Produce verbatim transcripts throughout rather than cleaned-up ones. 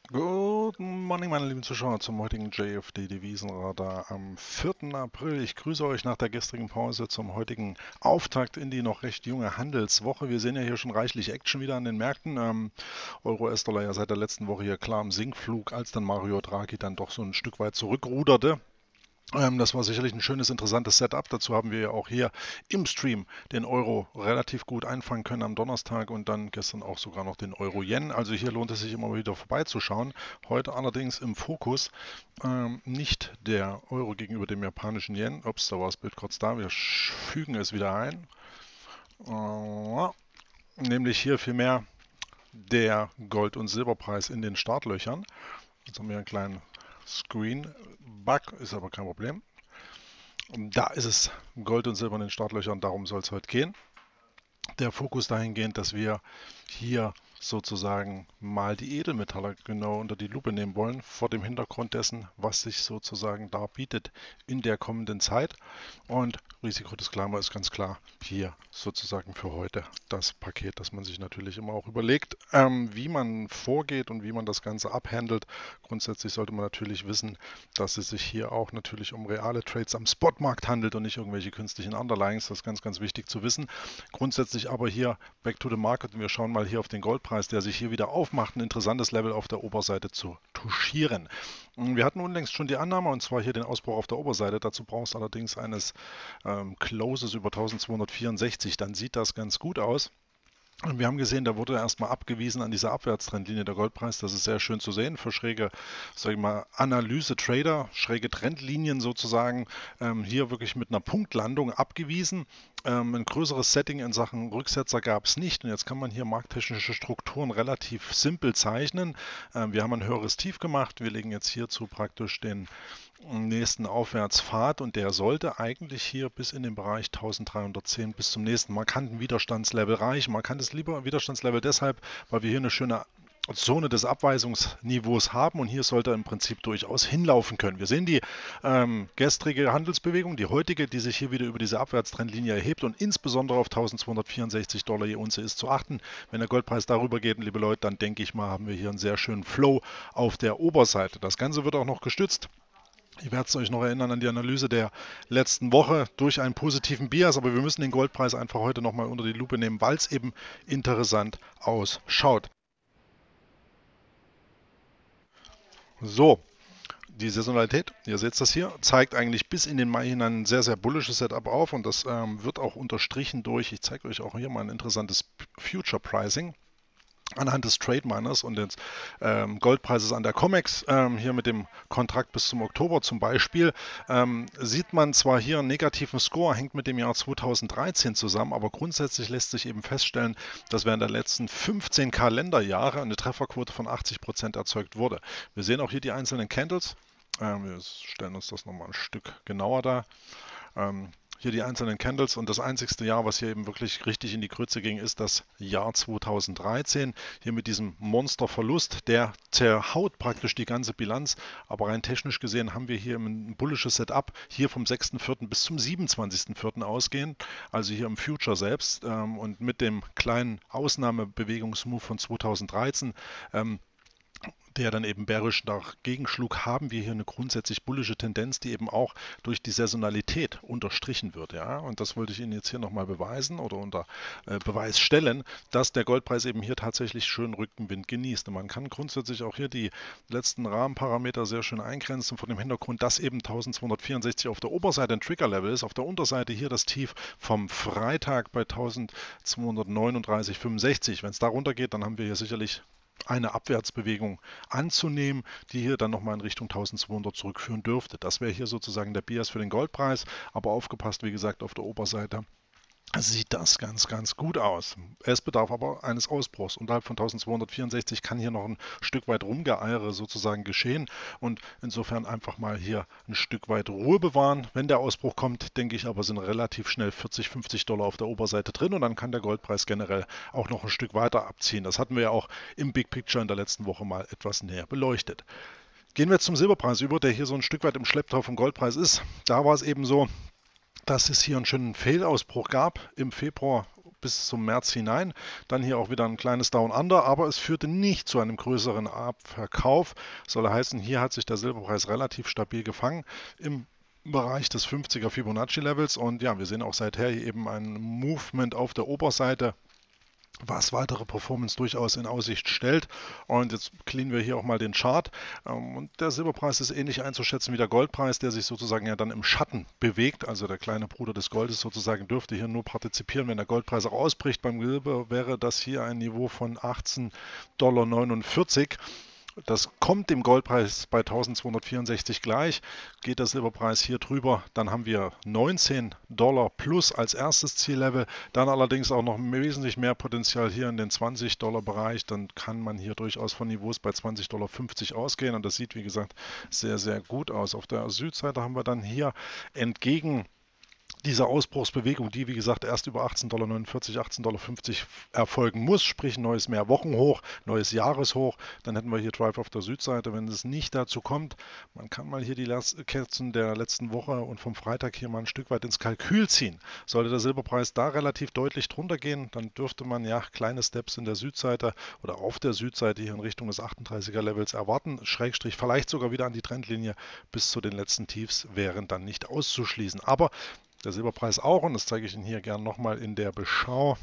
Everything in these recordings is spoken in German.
Guten Morgen, meine lieben Zuschauer, zum heutigen J F D Devisenradar am vierten April. Ich grüße euch nach der gestrigen Pause zum heutigen Auftakt in die noch recht junge Handelswoche. Wir sehen ja hier schon reichlich Action wieder an den Märkten. Ähm, Euro-U S-Dollar ja seit der letzten Woche hier klar im Sinkflug, als dann Mario Draghi dann doch so ein Stück weit zurückruderte. Ähm, das war sicherlich ein schönes, interessantes Setup. Dazu haben wir ja auch hier im Stream den Euro relativ gut einfangen können am Donnerstag und dann gestern auch sogar noch den Euro-Yen. Also hier lohnt es sich immer wieder vorbeizuschauen. Heute allerdings im Fokus ähm, nicht der Euro gegenüber dem japanischen Yen. Ups, da war das Bild kurz da. Wir fügen es wieder ein. Äh, nämlich hier vielmehr der Gold- und Silberpreis in den Startlöchern. Jetzt haben wir einen kleinen Screen-Bug, ist aber kein Problem. Da ist es Gold und Silber in den Startlöchern, darum soll es heute gehen. Der Fokus dahingehend, dass wir hier sozusagen mal die Edelmetalle genau unter die Lupe nehmen wollen, vor dem Hintergrund dessen, was sich sozusagen darbietet in der kommenden Zeit. Und Risikodisclaimer ist ganz klar hier sozusagen für heute das Paket, das man sich natürlich immer auch überlegt, ähm, wie man vorgeht und wie man das Ganze abhandelt. Grundsätzlich sollte man natürlich wissen, dass es sich hier auch natürlich um reale Trades am Spotmarkt handelt und nicht irgendwelche künstlichen Underlyings. Das ist ganz, ganz wichtig zu wissen. Grundsätzlich aber hier back to the market und wir schauen mal hier auf den Goldpreis, der sich hier wieder aufmacht, ein interessantes Level auf der Oberseite zu touchieren. Wir hatten unlängst schon die Annahme und zwar hier den Ausbruch auf der Oberseite. Dazu braucht es allerdings eines ähm, Closes über eintausendzweihundertvierundsechzig. Dann sieht das ganz gut aus. Und wir haben gesehen, da wurde erstmal abgewiesen an dieser Abwärtstrendlinie der Goldpreis. Das ist sehr schön zu sehen für schräge, sag ich mal, Analyse-Trader, schräge Trendlinien sozusagen. Ähm, hier wirklich mit einer Punktlandung abgewiesen. Ähm, ein größeres Setting in Sachen Rücksetzer gab es nicht. Und jetzt kann man hier markttechnische Strukturen relativ simpel zeichnen. Ähm, wir haben ein höheres Tief gemacht. Wir legen jetzt hierzu praktisch den nächsten Aufwärtspfad und der sollte eigentlich hier bis in den Bereich eintausenddreihundertzehn bis zum nächsten markanten Widerstandslevel reichen. Markantes Widerstandslevel deshalb, weil wir hier eine schöne Zone des Abweisungsniveaus haben und hier sollte er im Prinzip durchaus hinlaufen können. Wir sehen die ähm, gestrige Handelsbewegung, die heutige, die sich hier wieder über diese Abwärtstrendlinie erhebt und insbesondere auf eintausendzweihundertvierundsechzig Dollar je Unze ist zu achten. Wenn der Goldpreis darüber geht, liebe Leute, dann denke ich mal, haben wir hier einen sehr schönen Flow auf der Oberseite. Das Ganze wird auch noch gestützt. Ihr werdet euch noch erinnern an die Analyse der letzten Woche durch einen positiven Bias, aber wir müssen den Goldpreis einfach heute nochmal unter die Lupe nehmen, weil es eben interessant ausschaut. So, die Saisonalität, ihr seht das hier, zeigt eigentlich bis in den Mai hinein ein sehr, sehr bullisches Setup auf und das ähm, wird auch unterstrichen durch, ich zeige euch auch hier mal ein interessantes Future Pricing anhand des Trade Miners und des ähm, Goldpreises an der COMEX, ähm, hier mit dem Kontrakt bis zum Oktober zum Beispiel, ähm, sieht man zwar hier einen negativen Score, hängt mit dem Jahr zweitausenddreizehn zusammen, aber grundsätzlich lässt sich eben feststellen, dass während der letzten fünfzehn Kalenderjahre eine Trefferquote von achtzig Prozent erzeugt wurde. Wir sehen auch hier die einzelnen Candles. Ähm, wir stellen uns das nochmal ein Stück genauer dar. Ähm, hier die einzelnen Candles und das einzigste Jahr, was hier eben wirklich richtig in die Grütze ging, ist das Jahr zweitausenddreizehn. Hier mit diesem Monsterverlust, der zerhaut praktisch die ganze Bilanz. Aber rein technisch gesehen haben wir hier ein bullisches Setup, hier vom sechsten vierten bis zum siebenundzwanzigsten vierten ausgehend, also hier im Future selbst ähm, und mit dem kleinen Ausnahmebewegungsmove von zweitausenddreizehn. Ähm, der dann eben bärisch dagegen schlug, haben wir hier eine grundsätzlich bullische Tendenz, die eben auch durch die Saisonalität unterstrichen wird. Ja? Und das wollte ich Ihnen jetzt hier nochmal beweisen oder unter äh, Beweis stellen, dass der Goldpreis eben hier tatsächlich schön Rückenwind genießt. Und man kann grundsätzlich auch hier die letzten Rahmenparameter sehr schön eingrenzen vor dem Hintergrund, dass eben eintausendzweihundertvierundsechzig auf der Oberseite ein Trigger-Level ist, auf der Unterseite hier das Tief vom Freitag bei eintausendzweihundertneununddreißig Komma fünfundsechzig. Wenn es da runter geht, dann haben wir hier sicherlich eine Abwärtsbewegung anzunehmen, die hier dann nochmal in Richtung eintausendzweihundert zurückführen dürfte. Das wäre hier sozusagen der Bias für den Goldpreis, aber aufgepasst, wie gesagt, auf der Oberseite sieht das ganz, ganz gut aus. Es bedarf aber eines Ausbruchs. Unterhalb von eintausendzweihundertvierundsechzig kann hier noch ein Stück weit Rumgeeiere sozusagen geschehen und insofern einfach mal hier ein Stück weit Ruhe bewahren. Wenn der Ausbruch kommt, denke ich aber, sind relativ schnell vierzig, fünfzig Dollar auf der Oberseite drin und dann kann der Goldpreis generell auch noch ein Stück weiter abziehen. Das hatten wir ja auch im Big Picture in der letzten Woche mal etwas näher beleuchtet. Gehen wir jetzt zum Silberpreis über, der hier so ein Stück weit im Schlepptau vom Goldpreis ist. Da war es eben so, dass es hier einen schönen Fehlausbruch gab im Februar bis zum März hinein. Dann hier auch wieder ein kleines Down Under, aber es führte nicht zu einem größeren Abverkauf. Soll heißen, hier hat sich der Silberpreis relativ stabil gefangen im Bereich des fünfziger Fibonacci Levels und ja, wir sehen auch seither hier eben ein Movement auf der Oberseite, was weitere Performance durchaus in Aussicht stellt. Und jetzt cleanen wir hier auch mal den Chart. Und der Silberpreis ist ähnlich einzuschätzen wie der Goldpreis, der sich sozusagen ja dann im Schatten bewegt. Also der kleine Bruder des Goldes sozusagen dürfte hier nur partizipieren, wenn der Goldpreis auch ausbricht. Beim Silber wäre das hier ein Niveau von achtzehn Komma neunundvierzig Dollar. Das kommt dem Goldpreis bei eintausendzweihundertvierundsechzig gleich. Geht der Silberpreis hier drüber, dann haben wir neunzehn Dollar plus als erstes Ziellevel. Dann allerdings auch noch wesentlich mehr Potenzial hier in den zwanzig Dollar Bereich. Dann kann man hier durchaus von Niveaus bei zwanzig Komma fünfzig Dollar ausgehen. Und das sieht, wie gesagt, sehr, sehr gut aus. Auf der Südseite haben wir dann hier entgegen diese Ausbruchsbewegung, die wie gesagt erst über achtzehn Komma neunundvierzig, achtzehn Komma fünfzig erfolgen muss, sprich neues Mehrwochenhoch, neues Jahreshoch, dann hätten wir hier Drive auf der Südseite. Wenn es nicht dazu kommt, man kann mal hier die Kerzen der letzten Woche und vom Freitag hier mal ein Stück weit ins Kalkül ziehen. Sollte der Silberpreis da relativ deutlich drunter gehen, dann dürfte man ja kleine Steps in der Südseite oder auf der Südseite hier in Richtung des achtunddreißiger Levels erwarten, Schrägstrich vielleicht sogar wieder an die Trendlinie bis zu den letzten Tiefs wären dann nicht auszuschließen. Aber der Silberpreis auch, und das zeige ich Ihnen hier gerne nochmal in der Beschau,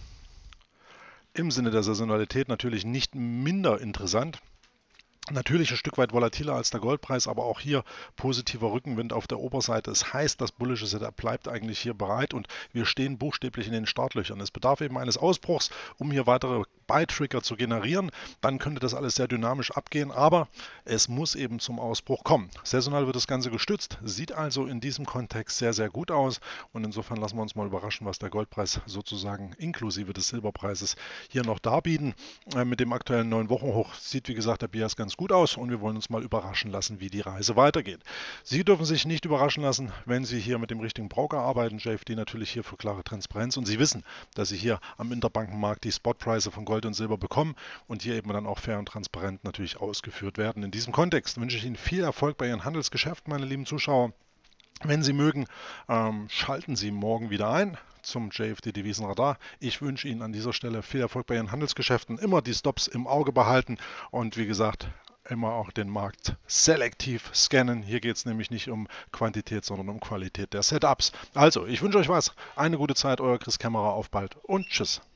im Sinne der Saisonalität natürlich nicht minder interessant. Natürlich ein Stück weit volatiler als der Goldpreis, aber auch hier positiver Rückenwind auf der Oberseite. Es heißt, das bullische Setup bleibt eigentlich hier bereit und wir stehen buchstäblich in den Startlöchern. Es bedarf eben eines Ausbruchs, um hier weitere Buy-Trigger zu generieren. Dann könnte das alles sehr dynamisch abgehen, aber es muss eben zum Ausbruch kommen. Saisonal wird das Ganze gestützt, sieht also in diesem Kontext sehr, sehr gut aus und insofern lassen wir uns mal überraschen, was der Goldpreis sozusagen inklusive des Silberpreises hier noch darbieten. Äh, mit dem aktuellen neun Wochenhoch sieht, wie gesagt, der Bias ganz gut aus und wir wollen uns mal überraschen lassen, wie die Reise weitergeht. Sie dürfen sich nicht überraschen lassen, wenn Sie hier mit dem richtigen Broker arbeiten. J F D natürlich hier für klare Transparenz und Sie wissen, dass Sie hier am Interbankenmarkt die Spotpreise von Gold und Silber bekommen und hier eben dann auch fair und transparent natürlich ausgeführt werden. In diesem Kontext wünsche ich Ihnen viel Erfolg bei Ihren Handelsgeschäften, meine lieben Zuschauer. Wenn Sie mögen, ähm, schalten Sie morgen wieder ein zum J F D Devisenradar. Ich wünsche Ihnen an dieser Stelle viel Erfolg bei Ihren Handelsgeschäften. Immer die Stops im Auge behalten und wie gesagt, immer auch den Markt selektiv scannen. Hier geht es nämlich nicht um Quantität, sondern um Qualität der Setups. Also, ich wünsche euch was. Eine gute Zeit, euer Chris Kämmerer, auf bald und tschüss.